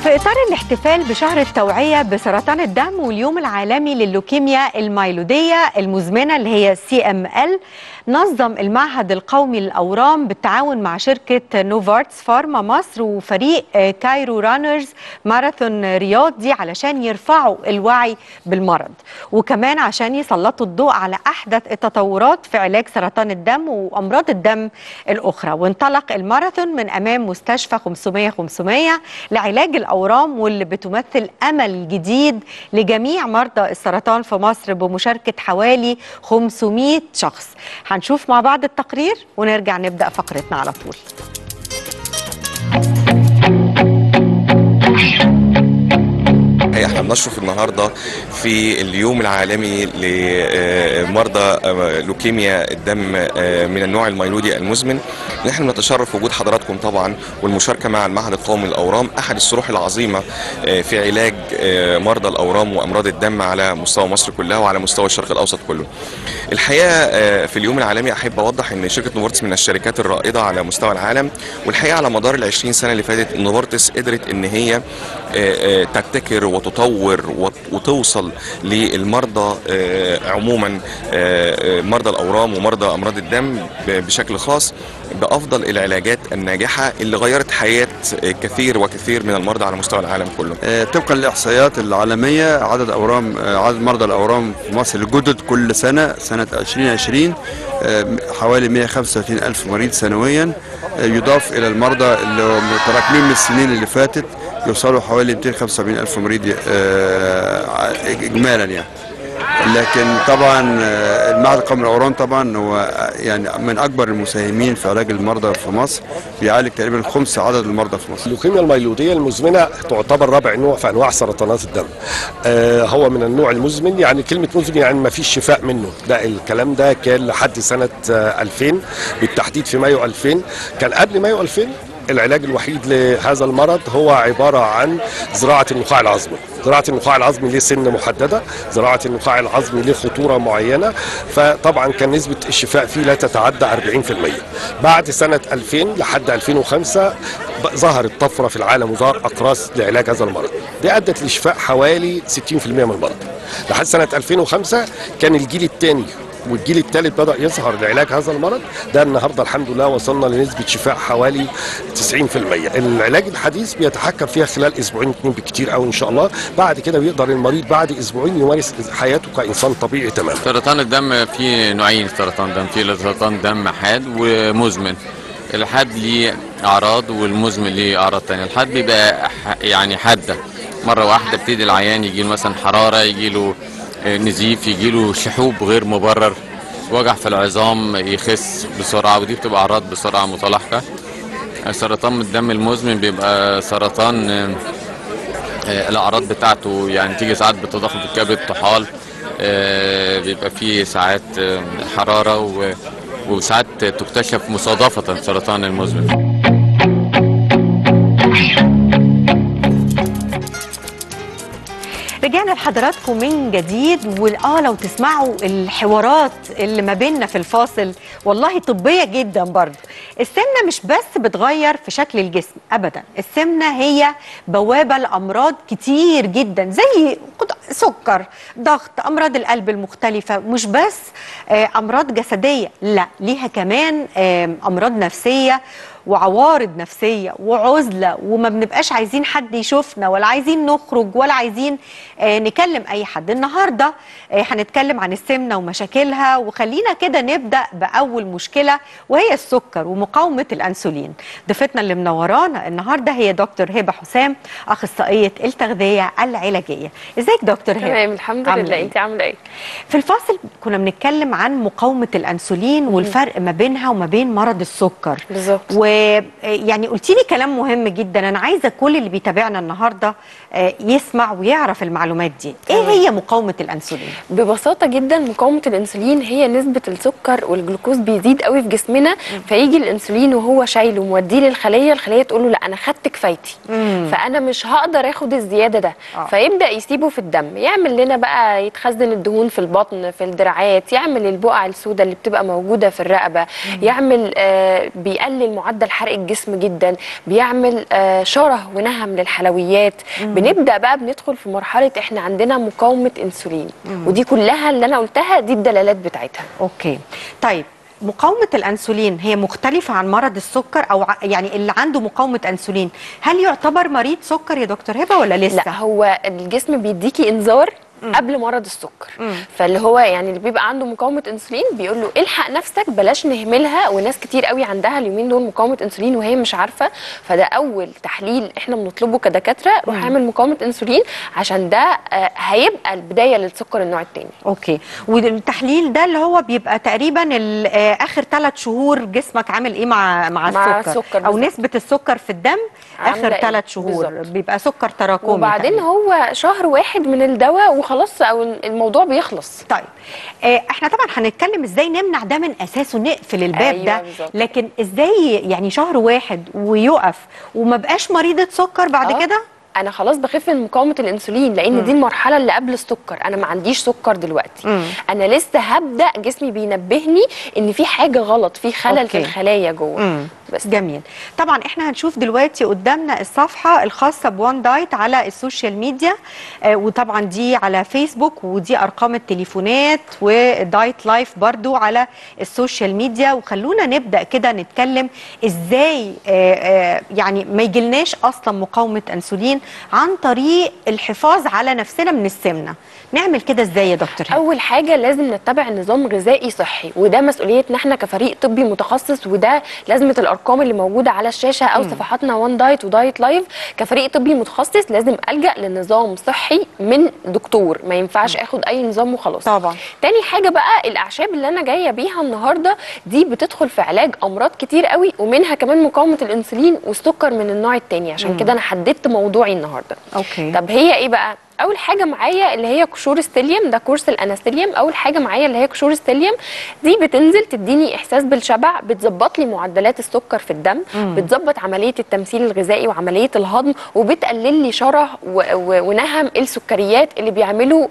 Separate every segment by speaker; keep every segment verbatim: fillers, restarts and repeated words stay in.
Speaker 1: في إطار الاحتفال بشهر التوعية بسرطان الدم واليوم العالمي لللوكيميا الميلودية المزمنة اللي هي سي إم إل، نظم المعهد القومي للأورام بالتعاون مع شركة نوفارتس فارما مصر وفريق كايرو رانرز ماراثون رياضي علشان يرفعوا الوعي بالمرض، وكمان عشان يسلطوا الضوء على أحدث التطورات في علاج سرطان الدم وأمراض الدم الأخرى. وانطلق الماراثون من أمام مستشفى خمسمية خمسمية لعلاج الأورام، واللي بتمثل أمل جديد لجميع مرضى السرطان في مصر بمشاركة حوالي خمسمية شخص. هنشوف مع بعض التقرير ونرجع نبدأ فقرتنا على طول.
Speaker 2: احنا بنشرف النهارده في اليوم العالمي لمرضى لوكيميا الدم من النوع الميلودي المزمن. نحن نتشرف وجود حضراتكم طبعا والمشاركه مع المعهد القومي للاورام، احد الصروح العظيمه في علاج مرضى الاورام وامراض الدم على مستوى مصر كلها وعلى مستوى الشرق الاوسط كله. الحقيقه في اليوم العالمي احب اوضح ان شركه نوفارتس من الشركات الرائده على مستوى العالم، والحقيقه على مدار ال عشرين سنه اللي فاتت نوفارتس قدرت ان هي تبتكر وتطور وتوصل للمرضى عموما، مرضى الاورام ومرضى امراض الدم بشكل خاص، بافضل العلاجات الناجحه اللي غيرت حياه كثير وكثير من المرضى على مستوى العالم كله.
Speaker 3: طبقا للاحصائيات العالميه، عدد اورام عدد مرضى الاورام في مصر الجدد كل سنه سنه ألفين وعشرين حوالي مئة وخمسة وثلاثين ألف مريض سنويا، يضاف الى المرضى اللي متراكمين من السنين اللي فاتت يوصلوا حوالي مئتين وخمسة وسبعين ألف مريض اجمالا يعني. لكن طبعا المعهد القومي للاورام طبعا هو يعني من اكبر المساهمين في علاج المرضى في مصر، بيعالج تقريبا خمس عدد المرضى في مصر.
Speaker 4: اللوكيميا الميلوديه المزمنه تعتبر رابع نوع في انواع سرطانات الدم. آه هو من النوع المزمن، يعني كلمه مزمن يعني ما فيش شفاء منه، ده الكلام ده كان لحد سنه آه ألفين بالتحديد، في مايو ألفين. كان قبل مايو ألفين العلاج الوحيد لهذا المرض هو عبارة عن زراعة النخاع العظمي. زراعة النخاع العظمي ليه سن محددة، زراعة النخاع العظمي ليه خطورة معينة، فطبعا كان نسبة الشفاء فيه لا تتعدى أربعين بالمئة. بعد سنة ألفين لحد ألفين وخمسة ظهرت طفرة في العالم وظهر أقراص لعلاج هذا المرض، دي أدت لشفاء حوالي ستين بالمئة من المرضى. لحد سنة ألفين وخمسة كان الجيل الثاني والجيل الثالث بدأ يظهر لعلاج هذا المرض، ده النهارده الحمد لله وصلنا لنسبة شفاء حوالي تسعين بالمئة. العلاج الحديث بيتحكم فيها خلال اسبوعين اثنين بالكثير قوي ان شاء الله، بعد كده بيقدر المريض بعد اسبوعين يمارس حياته كإنسان طبيعي تماما.
Speaker 5: سرطان الدم فيه نوعين، سرطان دم فيه سرطان دم حاد ومزمن. الحاد ليه اعراض والمزمن ليه اعراض ثانيه. الحاد بيبقى يعني حاده مره واحده، بتدي العيان يجي له مثلا حراره، يجي له نزيف، يجيله شحوب غير مبرر، وجع في العظام، يخس بسرعه، ودي بتبقى اعراض بسرعه متلاحقه. سرطان الدم المزمن بيبقى سرطان الاعراض بتاعته يعني تيجي ساعات بتضخم في الكبد، طحال، بيبقى فيه ساعات حراره، وساعات تكتشف مصادفه سرطان المزمن.
Speaker 1: رجعنا لحضراتكم من جديد، واه لو تسمعوا الحوارات اللي ما بيننا في الفاصل والله طبيه جدا برضه. السمنه مش بس بتغير في شكل الجسم ابدا، السمنه هي بوابه لامراض كتير جدا زي سكر، ضغط، امراض القلب المختلفه، مش بس امراض جسديه، لا ليها كمان امراض نفسيه وعوارض نفسية وعزلة، وما بنبقاش عايزين حد يشوفنا ولا عايزين نخرج ولا عايزين آه نكلم أي حد. النهاردة آه هنتكلم عن السمنة ومشاكلها، وخلينا كده نبدأ بأول مشكلة وهي السكر ومقاومة الأنسولين. ضيفتنا اللي منورانا النهاردة هي دكتور هبة حسام، أخصائية التغذية العلاجية. ازيك دكتور هبة؟
Speaker 6: تمام الحمد لله، انت عاملة ايه؟
Speaker 1: في الفاصل كنا بنتكلم عن مقاومة الأنسولين والفرق ما بينها وما بين مرض السكر
Speaker 6: بالظبط.
Speaker 1: ويعني قلتي لي كلام مهم جدا، انا عايزه كل اللي بيتابعنا النهارده يسمع ويعرف المعلومات دي. ايه هي مقاومه الانسولين؟
Speaker 6: ببساطه جدا مقاومه الانسولين هي نسبه السكر والجلوكوز بيزيد قوي في جسمنا، فيجي الانسولين وهو شايله وموديه للخليه، الخليه تقول له لا انا خدت كفايتي، فانا مش هقدر اخد الزياده ده. آه. فيبدا يسيبه في الدم، يعمل لنا بقى يتخزن الدهون في البطن في الدراعات، يعمل البقع السوداء اللي بتبقى موجوده في الرقبه، مم. يعمل آه بيقلل معدل حرق الجسم جدا، بيعمل آه شره ونهم للحلويات. مم. بنبدا بقى بندخل في مرحله احنا عندنا مقاومه انسولين. مم. ودي كلها اللي انا قلتها دي الدلالات بتاعتها.
Speaker 1: اوكي طيب، مقاومة الأنسولين هي مختلفة عن مرض السكر، أو يعني اللي عنده مقاومة أنسولين هل يعتبر مريض سكر يا دكتور هبة ولا لسه؟
Speaker 6: لا، هو الجسم بيديكي إنذار مم. قبل مرض السكر. مم. فاللي هو يعني اللي بيبقى عنده مقاومه انسولين بيقول له الحق نفسك بلاش نهملها، وناس كتير قوي عندها اليومين دول مقاومه انسولين وهي مش عارفه، فده اول تحليل احنا بنطلبه كدكاتره، روح اعمل مقاومه انسولين عشان ده آه هيبقى البدايه للسكر النوع الثاني.
Speaker 1: اوكي، والتحليل ده اللي هو بيبقى تقريبا آه اخر ثلاث شهور جسمك عامل ايه مع مع,
Speaker 6: مع
Speaker 1: السكر,
Speaker 6: السكر
Speaker 1: او نسبه السكر في الدم اخر ثلاث
Speaker 6: إيه؟
Speaker 1: شهور
Speaker 6: بالزبط.
Speaker 1: بيبقى سكر تراكمي،
Speaker 6: وبعدين تقريبا هو شهر واحد من الدواء وخلاص او الموضوع بيخلص.
Speaker 1: طيب آه احنا طبعا هنتكلم ازاي نمنع ده من اساسه، نقفل الباب. أيوة ده بالزبط. لكن ازاي يعني شهر واحد ويقف وما بقاش مريضه سكر بعد آه. كده؟
Speaker 6: انا خلاص بخف من مقاومه الانسولين، لان مم. دي المرحله اللي قبل السكر، انا ما عنديش سكر دلوقتي. مم. انا لسه هبدا جسمي بينبهني ان في حاجه غلط، في خلل أوكي. في الخلايا جوه.
Speaker 1: بس جميل. طبعا احنا هنشوف دلوقتي قدامنا الصفحه الخاصه بوان دايت على السوشيال ميديا، آه وطبعا دي على فيسبوك، ودي ارقام التليفونات، ودايت لايف برضو على السوشيال ميديا. وخلونا نبدا كده نتكلم ازاي آه آه يعني ما يجيلناش اصلا مقاومه انسولين عن طريق الحفاظ على نفسنا من السمنه. نعمل كده ازاي يا دكتور؟
Speaker 6: اول حاجه لازم نتبع نظام غذائي صحي، وده مسؤوليتنا احنا كفريق طبي متخصص، وده لازمه الارقام اللي موجوده على الشاشه او مم. صفحاتنا وان دايت ودايت لايف. كفريق طبي متخصص لازم الجا لنظام صحي من دكتور، ما ينفعش مم. اخد اي نظام وخلاص.
Speaker 1: طبعا.
Speaker 6: تاني حاجه بقى الاعشاب اللي انا جايه بيها النهارده دي بتدخل في علاج امراض كتير قوي، ومنها كمان مقاومه الانسولين والسكر من النوع الثاني، عشان كده انا حددت موضوعي النهارده.
Speaker 1: اوكي.
Speaker 6: طب هي ايه بقى؟ اول حاجه معايا اللي هي قشور الستيليوم، ده كورس الانستيليوم. اول حاجه معايا اللي هي قشور الستيليوم، دي بتنزل تديني احساس بالشبع، بتظبط لي معدلات السكر في الدم، مم. بتظبط عمليه التمثيل الغذائي وعمليه الهضم، وبتقلل لي شره ونهم السكريات اللي بيعملوا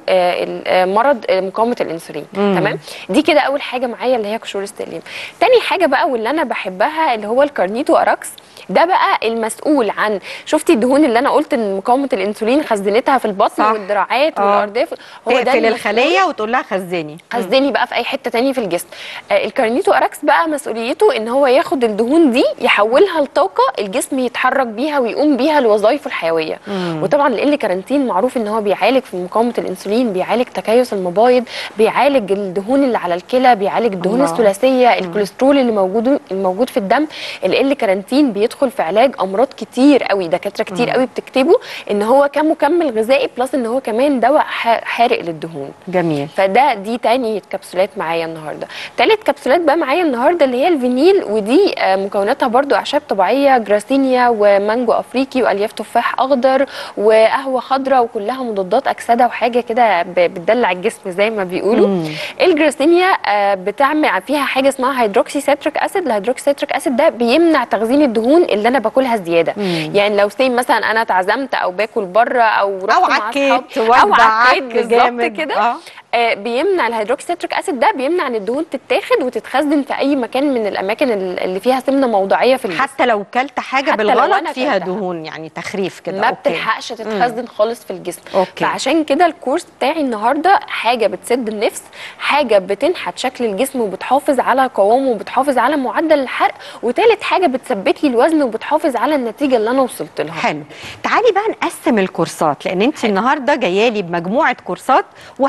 Speaker 6: مرض مقاومه الانسولين. مم. تمام. دي كده اول حاجه معايا اللي هي قشور الستيليوم. تاني حاجه بقى واللي انا بحبها اللي هو الكارنيتو اراكس، ده بقى المسؤول عن، شفتي الدهون اللي انا قلت ان مقاومه الانسولين خزنتها في البطن والدراعات والارداف،
Speaker 1: هو ده تقفل الخليه وتقول لها خزني
Speaker 6: خزني بقى في اي حته تاني في الجسم. آه الكارنيتو اراكس بقى مسؤوليته ان هو ياخد الدهون دي يحولها لطاقه الجسم يتحرك بيها ويقوم بيها لوظائفه الحيويه. مم. وطبعا ال كارنتين معروف ان هو بيعالج في مقاومه الانسولين، بيعالج تكيس المبايض، بيعالج الدهون اللي على الكلى، بيعالج الدهون الله. الثلاثيه، مم. الكوليسترول اللي موجود الموجود في الدم. ال كارنتين بيدخل في علاج امراض كتير قوي، دكاتره كتير مم. قوي بتكتبه ان هو كمكمل غذائي بلس ان هو كمان دواء حارق للدهون.
Speaker 1: جميل.
Speaker 6: فده دي تاني كبسولات معايا النهارده. تالت كبسولات بقى معايا النهارده اللي هي الفينيل، ودي مكوناتها برضو اعشاب طبيعيه، جراسينيا ومانجو افريقي والياف تفاح اخضر وقهوه خضراء، وكلها مضادات اكسده وحاجه كده بتدلع الجسم زي ما بيقولوا. مم. الجراسينيا بتعمل فيها حاجه اسمها هيدروكسي سيتريك اسيد، الهيدروكسي سيتريك اسيد ده بيمنع تخزين الدهون اللي انا باكلها زياده. مم. يعني لو سي مثلا انا اتعزمت او باكل بره او رحت مع اصحابي او عكيت بالظبط كده، آه. آه بيمنع الهيدروكسي سيتريك اسيد ده بيمنع ان الدهون تتاخد وتتخزن في اي مكان من الاماكن اللي فيها سمنه موضعيه في الجسم.
Speaker 1: حتى لو كلت حاجه بالغلط فيها دهون يعني تخريف كده
Speaker 6: ما بتلحقش تتخزن مم. خالص في الجسم.
Speaker 1: أوكي.
Speaker 6: فعشان كده الكورس بتاعي النهارده حاجه بتسد النفس، حاجه بتنحت شكل الجسم وبتحافظ على قوامه وبتحافظ على معدل الحرق، وثالث حاجه بتثبت لي الوزن وبتحافظ على النتيجه اللي انا وصلت لها.
Speaker 1: حلو. تعالي بقى نقسم الكورسات، لان انت النهارده جايه لي بمجموعه كورسات وهدايا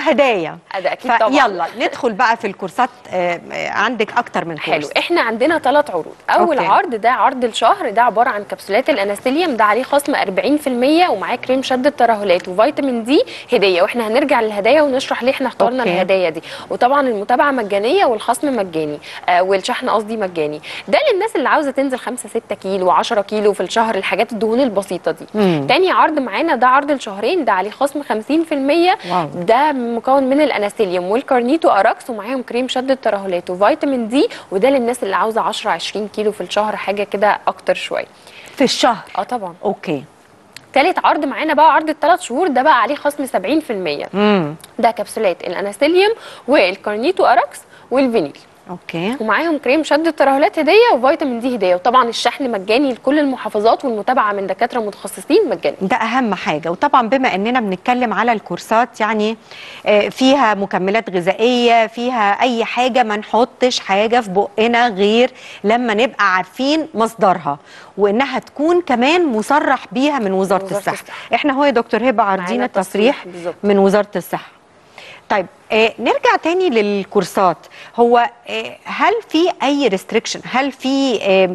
Speaker 1: البدايه.
Speaker 6: ده اكيد طبعا.
Speaker 1: يلا ندخل بقى في الكورسات. آه، آه، عندك اكتر من كورس.
Speaker 6: حلو، احنا عندنا ثلاث عروض. اول
Speaker 1: أوكي.
Speaker 6: عرض ده عرض الشهر، ده عباره عن كبسولات الانستيليوم، ده عليه خصم أربعين في المية ومعاه كريم شد الترهلات وفيتامين دي هديه، واحنا هنرجع للهدايا ونشرح ليه احنا اخترنا
Speaker 1: أوكي.
Speaker 6: الهدايا دي. وطبعا المتابعه مجانيه والخصم مجاني، آه والشحن قصدي مجاني. ده للناس اللي عاوزه تنزل خمسة ستة كيلو عشرة كيلو في الشهر، الحاجات الدهون البسيطه دي.
Speaker 1: مم.
Speaker 6: تاني عرض معانا ده عرض الشهرين، ده عليه خصم خمسين في المية.
Speaker 1: واو.
Speaker 6: ده مكون من الانستيليوم والكارنيتو اراكس ومعاهم كريم شد الترهلات وفيتامين دي، وده للناس اللي عاوزه عشرة عشرين كيلو في الشهر، حاجه كده اكتر شويه.
Speaker 1: في الشهر.
Speaker 6: اه طبعا.
Speaker 1: اوكي.
Speaker 6: تالت عرض معانا بقى عرض الثلاث شهور، ده بقى عليه خصم سبعين في المية.
Speaker 1: امم
Speaker 6: ده كبسولات الانستيليوم والكارنيتو اراكس والفينيل،
Speaker 1: اوكي.
Speaker 6: ومعاهم كريم شد الترهلات هديه وفيتامين دي هديه، وطبعا الشحن مجاني لكل المحافظات والمتابعه من دكاتره متخصصين مجاني.
Speaker 1: ده اهم حاجه. وطبعا بما اننا بنتكلم على الكورسات، يعني آه، فيها مكملات غذائيه، فيها اي حاجه، ما نحطش حاجه في بقنا غير لما نبقى عارفين مصدرها، وانها تكون كمان مصرح بيها من وزاره,
Speaker 6: وزارة
Speaker 1: الصحه.
Speaker 6: الصحة.
Speaker 1: احنا هو يا دكتور هبه عارضين
Speaker 6: معانا
Speaker 1: التصريح
Speaker 6: تصريح بالظبط.
Speaker 1: من وزاره الصحه. طيب آه نرجع تاني للكورسات. هو آه هل في اي ريستريكشن؟ هل في آه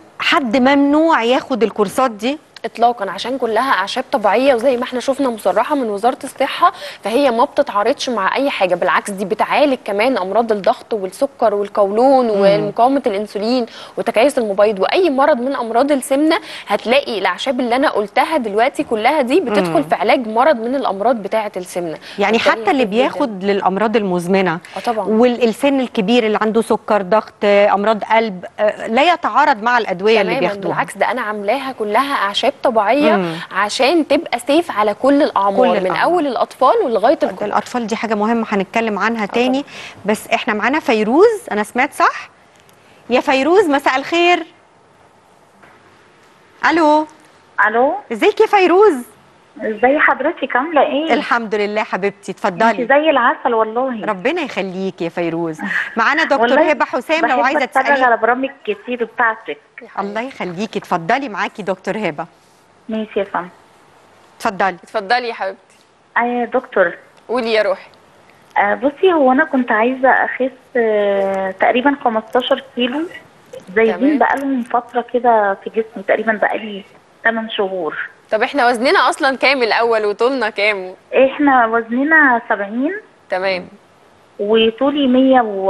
Speaker 1: حد ممنوع ياخد الكورسات دي؟
Speaker 6: اطلاقا، عشان كلها اعشاب طبيعيه، وزي ما احنا شفنا مصرحه من وزاره الصحه، فهي ما بتتعارضش مع اي حاجه، بالعكس دي بتعالج كمان امراض الضغط والسكر والقولون ومقاومه الانسولين وتكيس المبيض واي مرض من امراض السمنه. هتلاقي الاعشاب اللي انا قلتها دلوقتي كلها دي بتدخل في علاج مرض من الامراض بتاعه السمنه.
Speaker 1: يعني
Speaker 6: بالتالي
Speaker 1: حتى اللي
Speaker 6: هتفيد جداً.
Speaker 1: بياخد للامراض المزمنه
Speaker 6: اه طبعا.
Speaker 1: والسن الكبير اللي عنده سكر ضغط آه، امراض قلب، آه، لا يتعارض مع الادويه اللي
Speaker 6: تماما،
Speaker 1: بياخدوها.
Speaker 6: بالعكس ده انا عاملاها كلها اعشاب طبيعيه
Speaker 1: مم.
Speaker 6: عشان تبقى سيف على كل الاعمار،
Speaker 1: كل
Speaker 6: من
Speaker 1: الأعمار.
Speaker 6: اول الاطفال ولغايه
Speaker 1: ده
Speaker 6: الكبار.
Speaker 1: الاطفال دي حاجه مهمه هنتكلم عنها تاني.
Speaker 6: طبعا.
Speaker 1: بس احنا معانا فيروز، انا سمعت صح؟ يا فيروز مساء الخير. الو.
Speaker 7: الو،
Speaker 1: ازيك يا فيروز؟
Speaker 7: ازي حضرتك؟ عامله ايه؟
Speaker 1: الحمد لله حبيبتي،
Speaker 7: انت
Speaker 1: اتفضلي.
Speaker 7: زي العسل والله.
Speaker 1: ربنا يخليكي يا فيروز. معانا دكتور
Speaker 7: والله
Speaker 1: هبه حسام لو عايزه
Speaker 7: بحب اتفرج
Speaker 1: تسالي.
Speaker 7: على برامج كتير بتاعتك.
Speaker 1: الله يخليكي، اتفضلي معاكي دكتور هبه.
Speaker 7: ماشي يا فندم.
Speaker 1: اتفضلي.
Speaker 6: اتفضلي يا حبيبتي.
Speaker 7: ايوه يا دكتور.
Speaker 6: قولي يا روحي.
Speaker 7: آه بصي، هو انا كنت عايزه اخس آه تقريبا خمستاشر كيلو، زايدين
Speaker 6: تمام.
Speaker 7: بقالهم فتره كده في جسمي، تقريبا بقالي ثمانية شهور.
Speaker 6: طب احنا وزننا اصلا كام الاول وطولنا كام؟
Speaker 7: احنا وزننا سبعين
Speaker 6: تمام.
Speaker 7: وطولي مية و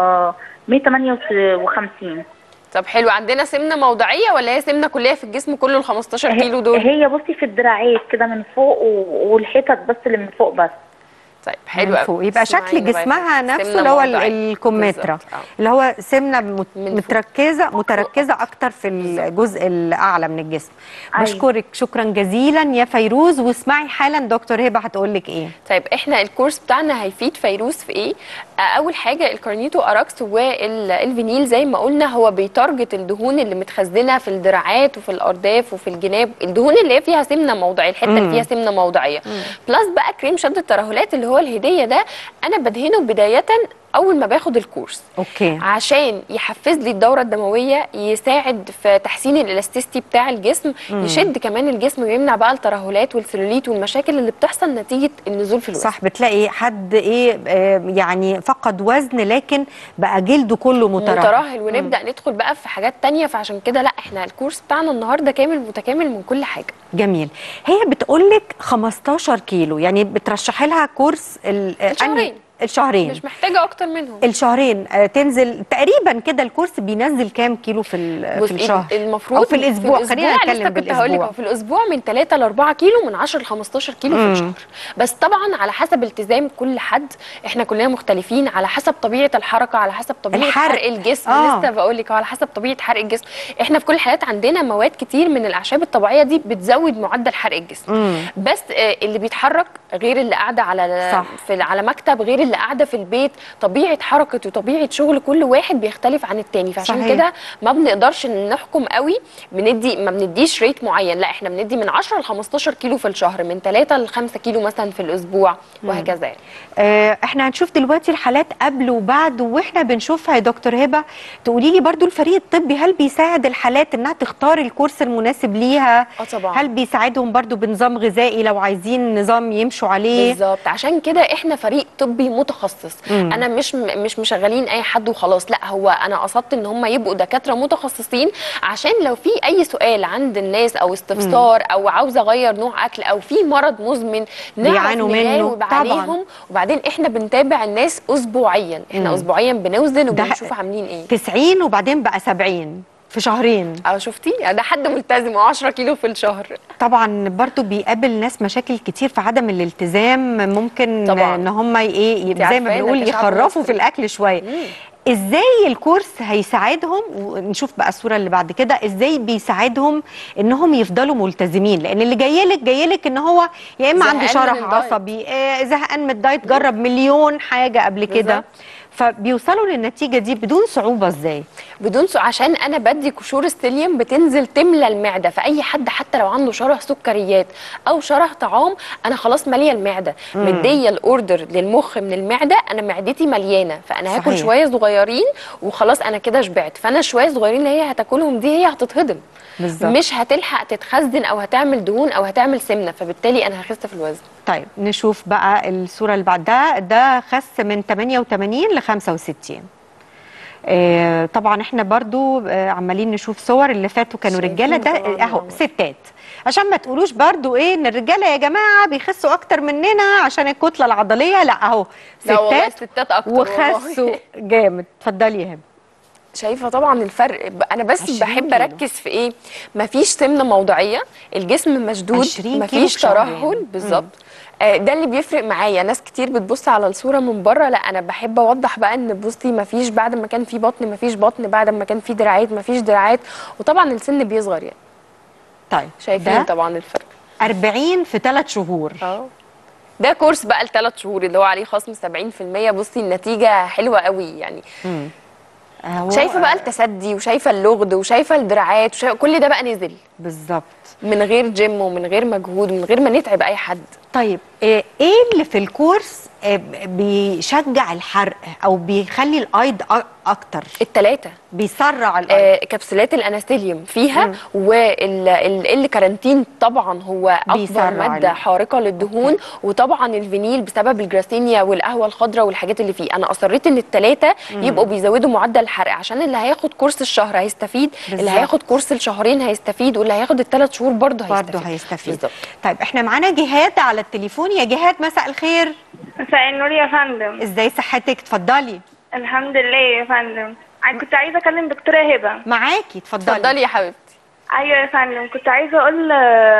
Speaker 7: مية وتمانية وخمسين.
Speaker 6: طب حلو، عندنا سمنه موضعيه ولا هي سمنه كليه في الجسم كله ال خمستاشر كيلو دول؟
Speaker 7: هي بصي في الدراعات كده من فوق و- والحتت بس اللي من فوق بس.
Speaker 6: طيب حلو
Speaker 1: من
Speaker 6: قوي.
Speaker 1: فوق يبقى
Speaker 6: اسمعيني
Speaker 1: شكل
Speaker 6: بقى.
Speaker 1: جسمها
Speaker 6: سمنة
Speaker 1: نفسه اللي هو ال-
Speaker 6: موضعية.
Speaker 1: الكمثرى،
Speaker 6: بالظبط، آه.
Speaker 1: اللي هو سمنه مت-
Speaker 6: من فوق.
Speaker 1: متركزه متركزه اكتر في الجزء الاعلى من الجسم.
Speaker 7: أيوة.
Speaker 1: بشكرك شكرا جزيلا يا فيروز، واسمعي حالا دكتور هبه هتقول لك ايه.
Speaker 6: طيب احنا الكورس بتاعنا هيفيد فيروز في ايه؟ آه، اول حاجه الكارنيتو اراكس والفينيل زي ما قلنا هو بيتارجت الدهون اللي متخزنه في الدراعات وفي الارداف وفي الجناب، الدهون اللي هي فيها سمنه موضعيه، الحته اللي فيها سمنه موضعيه. بلس بقى كريم شد الترهلات اللي هو الهديه ده انا بدهنه بدايه اول ما باخد الكورس.
Speaker 1: اوكي.
Speaker 6: عشان يحفز لي الدوره الدمويه، يساعد في تحسين الالاستيستي بتاع الجسم، مم. يشد كمان الجسم ويمنع بقى الترهلات والسلوليت والمشاكل اللي بتحصل نتيجه النزول في الوزن.
Speaker 1: صح، بتلاقي حد ايه آه، يعني فقد وزن لكن بقى جلده كله مترهل
Speaker 6: مترهل ونبدا ندخل بقى في حاجات تانية، فعشان كده لا احنا الكورس بتاعنا النهارده كامل متكامل من كل حاجه.
Speaker 1: جميل. هي بتقول لك خمستاشر كيلو، يعني بترشحي لها كورس ال-
Speaker 6: الشهرين.
Speaker 1: أنهي- الشهرين
Speaker 6: مش محتاجه اكتر منهم.
Speaker 1: الشهرين آه، تنزل تقريبا كده. الكورس بينزل كام كيلو في ال-
Speaker 6: بص،
Speaker 1: في الشهر
Speaker 6: المفروض
Speaker 1: او في الاسبوع؟
Speaker 6: في
Speaker 1: خلينا
Speaker 6: الأسبوع
Speaker 1: نتكلم
Speaker 6: لسه كنت هقول لك
Speaker 1: بالاسبوع.
Speaker 6: في الاسبوع من ثلاثة ل أربعة كيلو، من عشرة ل خمستاشر كيلو في
Speaker 1: مم.
Speaker 6: الشهر. بس طبعا على حسب التزام كل حد، احنا كلنا مختلفين، على حسب طبيعه الحركه، على حسب طبيعه
Speaker 1: الحرق.
Speaker 6: حرق الجسم.
Speaker 1: آه.
Speaker 6: لسه بقول لك على حسب طبيعه حرق الجسم. احنا في كل الحالات عندنا مواد كتير من الاعشاب الطبيعيه دي بتزود معدل حرق الجسم.
Speaker 1: مم.
Speaker 6: بس آه، اللي بيتحرك غير اللي قاعده على
Speaker 1: صح.
Speaker 6: في على مكتب غير اللي اللي قاعده في البيت طبيعه حركه وطبيعه شغل كل واحد بيختلف عن التاني، فعشان كده ما بنقدرش نحكم قوي، بندي ما بنديش ريت معين، لا احنا بندي من عشرة ل خمستاشر كيلو في الشهر، من ثلاثة ل خمسة كيلو مثلا في الاسبوع وهكذا يعني.
Speaker 1: آه احنا هنشوف دلوقتي الحالات قبل وبعد واحنا بنشوفها يا دكتور هبه. تقولي لي برضو الفريق الطبي هل بيساعد الحالات انها تختار الكورس المناسب ليها؟
Speaker 6: اه طبعا.
Speaker 1: هل بيساعدهم برضو بنظام غذائي لو عايزين نظام يمشوا عليه؟
Speaker 6: بالظبط، عشان كده احنا فريق طبي متخصص. مم. انا مش مش مشغلين اي حد وخلاص، لا هو انا قصدت ان هم يبقوا دكاتره متخصصين، عشان لو في اي سؤال عند الناس او استفسار او عاوزه اغير نوع اكل او في مرض مزمن
Speaker 1: بيعانوا منه
Speaker 6: عليهم. وبعدين احنا بنتابع الناس اسبوعيا، احنا مم. اسبوعيا بنوزن وبنشوف عاملين ايه.
Speaker 1: تسعين وبعدين بقى سبعين في شهرين.
Speaker 6: اه شفتي، ده حد ملتزم عشرة كيلو في الشهر.
Speaker 1: طبعا برضو بيقابل ناس مشاكل كتير في عدم الالتزام، ممكن
Speaker 6: طبعا.
Speaker 1: ان هم ايه زي ما بنقول يخرفوا في الاكل شويه. ازاي الكورس هيساعدهم؟ ونشوف بقى الصوره اللي بعد كده ازاي بيساعدهم انهم يفضلوا ملتزمين، لان اللي جاي لك جاي لك ان هو يا اما عنده شرح عصبي، آه زهقان من الدايت، جرب مليون حاجه قبل كده، فبيوصلوا للنتيجه دي بدون صعوبه. ازاي؟
Speaker 6: بدون صعوبة عشان انا بدي قشور السيليوم بتنزل تملى المعده، فاي حد حتى لو عنده شره سكريات او شره طعام انا خلاص ماليه المعده، مديه الاوردر للمخ من المعده، انا معدتي مليانه، فانا هاكل شويه صغيرين وخلاص انا كده شبعت، فانا شويه صغيرين اللي هي هتاكلهم دي هي هتتهضم بالزبط. مش هتلحق تتخزن او هتعمل دهون او هتعمل سمنه، فبالتالي انا هخس في الوزن.
Speaker 1: طيب نشوف بقى الصوره اللي بعدها، ده خس من ثمانية وثمانين ل خمسة وستين. آه طبعا احنا برضو آه عمالين نشوف صور اللي فاتوا كانوا رجاله، ده اهو ستات، عشان ما تقولوش برضو ايه ان الرجاله يا جماعه بيخسوا اكتر مننا عشان الكتله العضليه، لا اهو
Speaker 6: ستات, ستات أكتر
Speaker 1: وخسوا جامد. اتفضلي يا هبه.
Speaker 6: شايفه طبعا الفرق، انا بس بحب اركز في ايه، مفيش سمنه موضعيه، الجسم مشدود، مفيش ترهل بالظبط. ده اللي بيفرق معايا. ناس كتير بتبص على الصوره من بره، لا انا بحب اوضح بقى ان بصي مفيش بعد ما كان في بطن مفيش بطن، بعد ما كان في دراعات مفيش دراعات، وطبعا السن بيصغر يعني.
Speaker 1: طيب
Speaker 6: شايفين طبعا الفرق.
Speaker 1: أربعين في ثلاث شهور.
Speaker 6: اه ده كورس بقى لثلاث شهور اللي هو عليه خصم سبعين في المية. بصي النتيجه حلوه قوي يعني. امم شايفه بقى التسدي وشايفه اللغد وشايفه الدراعات وشايفة كل ده بقى نزل
Speaker 1: بالظبط
Speaker 6: من غير جيم ومن غير مجهود ومن غير ما نتعب اي حد.
Speaker 1: طيب ايه اللي في الكورس بيشجع الحرق او بيخلي الايض اكتر؟
Speaker 6: الثلاثه
Speaker 1: بيسرع الايض.
Speaker 6: آه كبسولات الانستيليوم فيها، والال كارانتين طبعا هو اكبر ماده حارقه للدهون، أوكي. وطبعا الفينيل بسبب الجراسينيا والقهوه الخضراء والحاجات اللي فيه. انا اصريت ان الثلاثه يبقوا بيزودوا معدل الحرق، عشان اللي هياخد كورس الشهر هيستفيد بالزبط. اللي هياخد كورس الشهرين هيستفيد، واللي هياخد الثلاث شهور برضه هيستفيد
Speaker 1: برضه هيستفيد بالزبط. طيب احنا معانا جهاد على التليفون. يا جهاد مساء الخير.
Speaker 8: مساء النور يا فندم.
Speaker 1: ازاي صحتك؟ اتفضلي.
Speaker 8: الحمد لله يا فندم. كنت عايزه اكلم دكتوره هبه.
Speaker 1: معاكي اتفضلي.
Speaker 6: اتفضلي يا حبيبتي.
Speaker 8: ايوه يا فندم، كنت عايزه اقول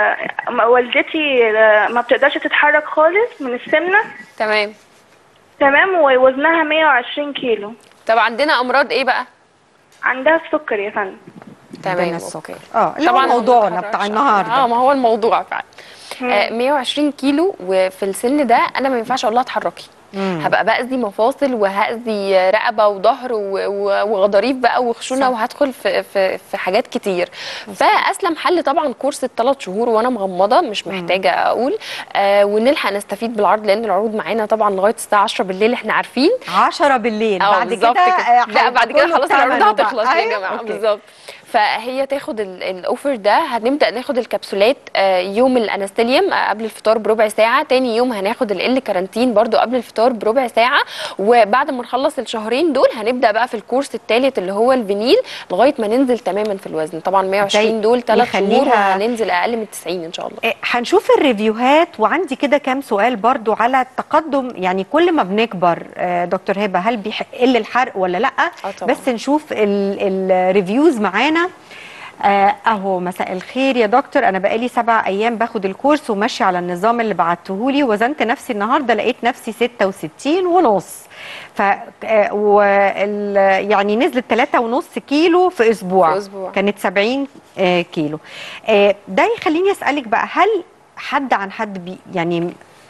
Speaker 8: والدتي ما بتقدرش تتحرك خالص من السمنه.
Speaker 6: تمام
Speaker 8: تمام، ووزنها مية وعشرين كيلو.
Speaker 6: طب عندنا امراض ايه بقى؟
Speaker 8: عندها السكر يا فندم.
Speaker 6: تمام اوكي.
Speaker 1: اه طبعا موضوعنا بتاع النهارده.
Speaker 6: اه ما هو الموضوع فعلا. آه مية وعشرين كيلو وفي السن ده انا ما ينفعش اقول لها اتحركي. مم. هبقى باذي مفاصل وهاذي رقبه وظهر وغضاريف بقى وخشونه، وهدخل في في في حاجات كتير. فاسلم حل طبعا كورس الثلاث شهور وانا مغمضه، مش محتاجه اقول، آه ونلحق نستفيد بالعرض، لان العروض معانا طبعا لغايه الساعه عشرة بالليل احنا عارفين.
Speaker 1: عشرة بالليل بعد كده
Speaker 6: لا بعد كده خلاص العروض هتخلص يا جماعه بالظبط. فهي تاخد الاوفر ده. هنبدا ناخد الكبسولات يوم الانستيليوم قبل الفطار بربع ساعه، تاني يوم هناخد ال كارانتين برضو قبل الفطار بربع ساعه، وبعد ما نخلص الشهرين دول هنبدا بقى في الكورس الثالث اللي هو الفينيل لغايه ما ننزل تماما في الوزن. طبعا مية وعشرين دول ثلاث شهور وهننزل اقل من تسعين ان شاء الله.
Speaker 1: هنشوف الريفيوهات، وعندي كده كام سؤال برضو على التقدم. يعني كل ما بنكبر دكتور هبه هل بيقل الحرق ولا لا؟ بس نشوف الريفيوز معانا. آه اهو مساء الخير يا دكتور، انا بقالي سبع ايام باخد الكورس وماشي على النظام اللي بعتهولي، وزنت نفسي النهارده لقيت نفسي ستة وستين ونص، ف آه وال... يعني نزلت ثلاثة ونص كيلو في اسبوع,
Speaker 6: في أسبوع.
Speaker 1: كانت سبعين آه كيلو. آه ده يخليني اسالك بقى، هل حد عن حد بي يعني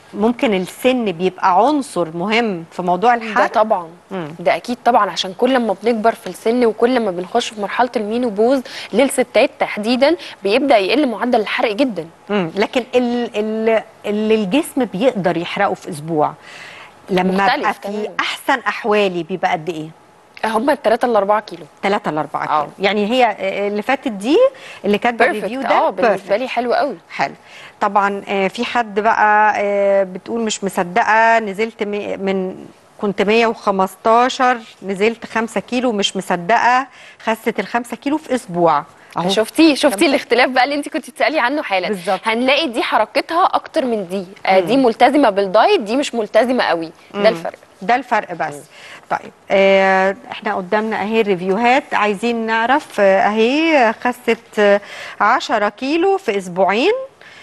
Speaker 1: ممكن السن بيبقى عنصر مهم في موضوع
Speaker 6: ده
Speaker 1: الحرق؟
Speaker 6: طبعا
Speaker 1: مم.
Speaker 6: ده اكيد طبعا، عشان كل ما بنكبر في السن وكل ما بنخش في مرحله المينوبوز للستات تحديدا بيبدا يقل معدل الحرق جدا.
Speaker 1: مم. لكن ال- ال- اللي الجسم بيقدر يحرقه في اسبوع لما
Speaker 6: مختلف
Speaker 1: ابقى في
Speaker 6: تماماً.
Speaker 1: احسن احوالي بيبقى قد ايه؟
Speaker 6: هم الثلاثة ل أربعة كيلو.
Speaker 1: ثلاثة ل أربعة
Speaker 6: آه.
Speaker 1: كيلو. يعني هي اللي فاتت دي اللي كاتبه الريفيو
Speaker 6: بيرفكت.
Speaker 1: ده
Speaker 6: اه بالنسبه
Speaker 1: perfect.
Speaker 6: لي حلو قوي.
Speaker 1: حلو. طبعا آه، في حد بقى آه، بتقول مش مصدقه نزلت مي- من كنت مية وخمستاشر نزلت خمسة كيلو، مش مصدقه خست الخمسة كيلو في اسبوع. اهو
Speaker 6: شفتي شفتي
Speaker 1: خمسة.
Speaker 6: الاختلاف بقى اللي انت كنت بتسالي عنه حالا.
Speaker 1: بالظبط.
Speaker 6: هنلاقي دي حركتها اكتر من دي. آه دي ملتزمه بالدايت، دي مش ملتزمه قوي. ده الفرق.
Speaker 1: ده الفرق بس. طيب آه احنا قدامنا اهي الريفيوهات، عايزين نعرف آه، اهي خست آه، عشرة كيلو في اسبوعين.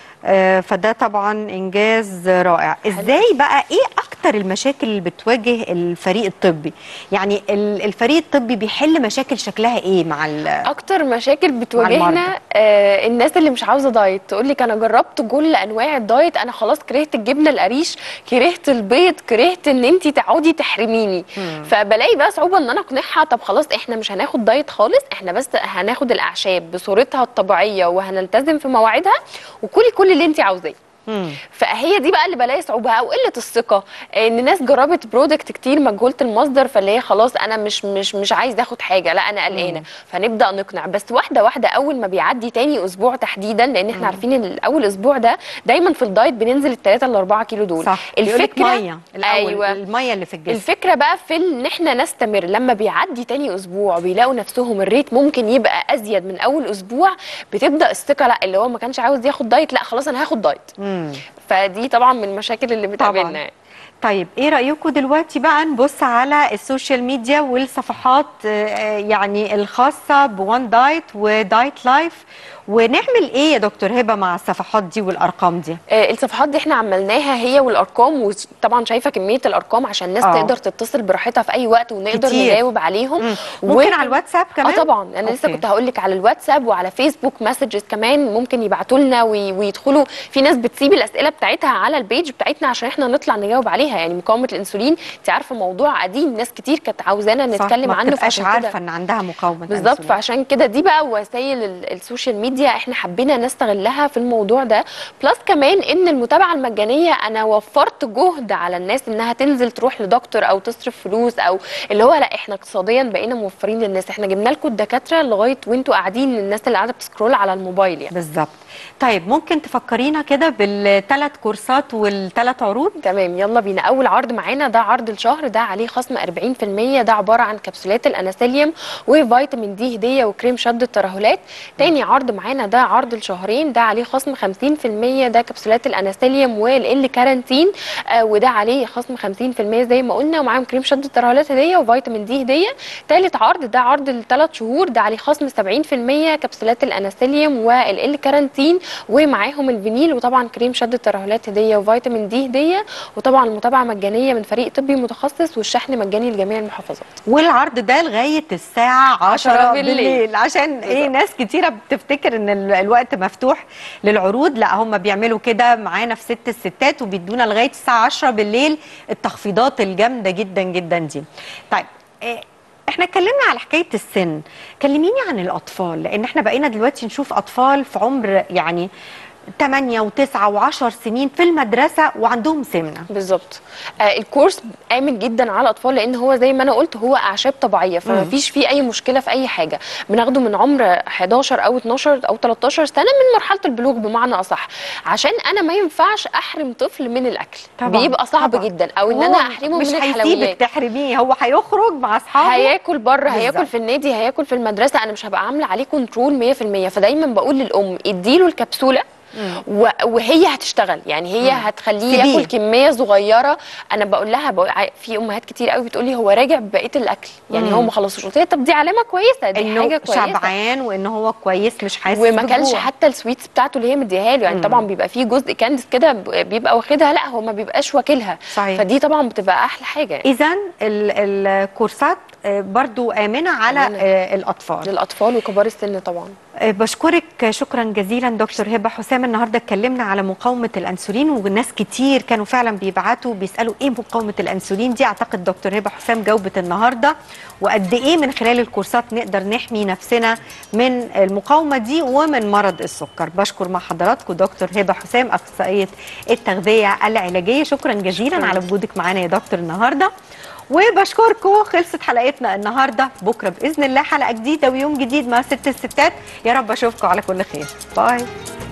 Speaker 1: آه فده طبعا انجاز رائع. ازاي بقى ايه اكتر المشاكل اللي بتواجه الفريق الطبي؟ يعني ال- الفريق الطبي بيحل مشاكل شكلها ايه مع ال-
Speaker 6: اكتر مشاكل
Speaker 1: المرضى.
Speaker 6: بتواجهنا آه الناس اللي مش عاوزه دايت، تقول لك انا جربت كل انواع الدايت، انا خلاص كرهت الجبنه القريش، كرهت البيض، كرهت ان انت تقعدي تحرميني. فبلاقي بقى صعوبه ان انا اقنعها طب خلاص احنا مش هناخد دايت خالص، احنا بس هناخد الاعشاب بصورتها الطبيعيه وهنلتزم في مواعيدها وكلي كل اللي انت عاوزاه.
Speaker 1: مم.
Speaker 6: فهي دي بقى اللي بلاقي صعوبه او قله الثقه، ان ناس جربت برودكت كتير مجهوله المصدر، فاللي هي خلاص انا مش مش مش عايز اخد حاجه، لا انا قلقانه. فنبدا نقنع بس واحده واحده. اول ما بيعدي تاني اسبوع تحديدا، لان احنا عارفين ان الاول اسبوع ده دايما في الدايت بننزل الثلاثه لاربعه كيلو دول.
Speaker 1: صح.
Speaker 6: الفكره
Speaker 1: ميه الاول.
Speaker 6: ايوه
Speaker 1: الميه اللي في الجسم.
Speaker 6: الفكره بقى في ان احنا نستمر. لما بيعدي تاني اسبوع بيلاقوا نفسهم الريت ممكن يبقى ازيد من اول اسبوع، بتبدا الثقه، لا اللي هو ما كانش عاوز ياخد دايت لا خلاص انا هاخد دايت.
Speaker 1: مم.
Speaker 6: فدي طبعا من المشاكل اللي بتقابلنا
Speaker 1: طبعا.
Speaker 6: يعني.
Speaker 1: طيب ايه رأيكم دلوقتي بقى نبص على السوشيال ميديا والصفحات آه، يعني الخاصة بوان دايت ودايت لايف، ونعمل ايه يا دكتور هبة مع الصفحات دي والارقام دي؟
Speaker 6: آه، الصفحات دي احنا عملناها هي والارقام، وطبعا شايفه كميه الارقام عشان الناس
Speaker 1: آه.
Speaker 6: تقدر تتصل براحتها في اي وقت ونقدر
Speaker 1: كتير.
Speaker 6: نجاوب عليهم.
Speaker 1: مم. ممكن على الواتساب كمان؟
Speaker 6: اه طبعا انا لسه
Speaker 1: أوكي.
Speaker 6: كنت هقول لك على الواتساب وعلى فيسبوك مسجز كمان ممكن يبعتوا لنا وي- ويدخلوا. في ناس بتسيب الاسئله بتاعتها على البيج بتاعتنا عشان احنا نطلع نجاوب عليها. يعني مقاومه الانسولين انت عارفه موضوع قديم، ناس كتير كانت عاوزانا
Speaker 1: صح،
Speaker 6: نتكلم
Speaker 1: ما
Speaker 6: عنه،
Speaker 1: بتبقاش
Speaker 6: فعشان كده
Speaker 1: عارفة ان عندها مقاومة
Speaker 6: بالظبط.
Speaker 1: أنسولين.
Speaker 6: فعشان كده دي بقى وسائل ال- السوشيال ميديا احنا حبينا نستغلها في الموضوع ده. بلس كمان ان المتابعه المجانيه انا وفرت جهد على الناس انها تنزل تروح لدكتور او تصرف فلوس، او اللي هو لا احنا اقتصاديا بقينا موفرين للناس. احنا جبنا لكم الدكاتره لغايه وانتوا قاعدين، للناس اللي قاعده بتسكرول على الموبايل يعني.
Speaker 1: بالظبط. طيب ممكن تفكرينا كده بالثلاث كورسات والثلاث عروض؟
Speaker 6: تمام يلا بينا. اول عرض معانا ده عرض الشهر، ده عليه خصم أربعين في المية، ده عباره عن كبسولات الاناسيليوم وفيتامين دي هديه وكريم شد الترهلات. تاني عرض معانا ده عرض الشهرين، ده عليه خصم خمسين في المية، ده كبسولات الاناسيليوم والال كارانتين آه وده عليه خصم خمسين في المية زي ما قلنا، ومعاهم كريم شد الترهلات هديه وفيتامين دي هديه. تالت عرض ده عرض الثلاث شهور، ده عليه خصم سبعين في المية، كبسولات الاناسيليوم والال كارانتين ومعاهم الفينيل، وطبعا كريم شد الترهلات هديه وفيتامين دي هديه، وطبعا المتابعه مجانيه من فريق طبي متخصص، والشحن مجاني لجميع المحافظات.
Speaker 1: والعرض ده لغايه الساعه عشرة
Speaker 6: عشرة
Speaker 1: بالليل,
Speaker 6: بالليل.
Speaker 1: عشان ايه ناس كتيره بتفتكر ان ال- الوقت مفتوح للعروض، لا هم بيعملوا كده معانا في ست الستات وبيدونا لغايه الساعه عشرة بالليل التخفيضات الجامده جدا جدا دي. طيب إيه، احنا اتكلمنا على حكايه السن، كلميني عن الاطفال، لان احنا بقينا دلوقتي نشوف اطفال في عمر يعني ثمانية وتسعة وعشر سنين في المدرسه وعندهم سمنه.
Speaker 6: بالظبط. آه الكورس آمن جدا على الأطفال، لأن هو زي ما أنا قلت هو أعشاب طبيعية، فما فيش فيه أي مشكلة في أي حاجة. بناخده من عمر حداشر أو اتناشر أو تلتاشر سنة، من مرحلة البلوغ بمعنى أصح، عشان أنا ما ينفعش أحرم طفل من الأكل.
Speaker 1: طبعاً.
Speaker 6: بيبقى صعب
Speaker 1: طبعاً.
Speaker 6: جدا، أو إن
Speaker 1: هو
Speaker 6: أنا أحرمه
Speaker 1: مش
Speaker 6: من
Speaker 1: هيسيبك
Speaker 6: الحلويات.
Speaker 1: تحرميه، هو هيخرج مع اصحابه،
Speaker 6: هياكل بره،
Speaker 1: بالظبط.
Speaker 6: هياكل في النادي، هياكل في المدرسة، أنا مش هبقى عاملة عليه كنترول مية في المية. فدايما بقول للأم اديله الكبسولة و- وهي هتشتغل، يعني هي
Speaker 1: مم.
Speaker 6: هتخليه
Speaker 1: سيبيه.
Speaker 6: ياكل كميه صغيره. انا بقول لها بقول ع- في امهات كتير قوي بتقول لي هو راجع ببقيه الاكل، يعني
Speaker 1: مم.
Speaker 6: هو ما خلصش. قلت لها طب دي علامه كويسه، دي
Speaker 1: انه
Speaker 6: حاجه كويسه،
Speaker 1: شبعان وان هو كويس مش حاسس
Speaker 6: وما كلش
Speaker 1: بالجوع.
Speaker 6: حتى السويتس بتاعته اللي هي مديها له. يعني
Speaker 1: مم.
Speaker 6: طبعا بيبقى فيه جزء كاندس كده ب- بيبقى واخدها، لا هو ما بيبقاش واكلها.
Speaker 1: صحيح.
Speaker 6: فدي طبعا بتبقى احلى حاجه يعني.
Speaker 1: اذا الكورسات آه، برضو امنه على
Speaker 6: آمنة.
Speaker 1: آه، الاطفال.
Speaker 6: للاطفال وكبار السن طبعا.
Speaker 1: بشكرك شكرا جزيلا دكتور هبه حسام. النهارده اتكلمنا على مقاومه الانسولين، وناس كتير كانوا فعلا بيبعتوا بيسالوا ايه مقاومه الانسولين دي. اعتقد دكتور هبه حسام جاوبت النهارده، وقد ايه من خلال الكورسات نقدر نحمي نفسنا من المقاومه دي ومن مرض السكر. بشكر مع حضراتكم دكتور هبه حسام اخصائيه التغذيه العلاجيه. شكرا جزيلا على وجودك معانا يا دكتور النهارده، وبشكركم. خلصت حلقتنا النهارده، بكره باذن الله حلقه جديده ويوم جديد مع ست الستات. يا رب اشوفكم على كل خير. باي.